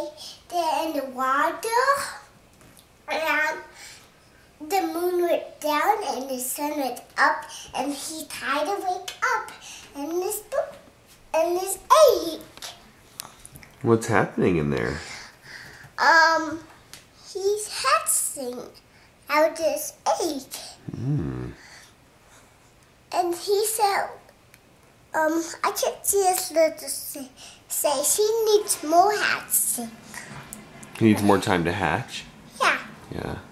they're in the water, and the moon went down and the sun went up, and he tried to wake up, and this egg. What's happening in there? He's hatching out this egg. And he said, I can't see his little say she needs more hatching. He needs more time to hatch? Yeah. Yeah.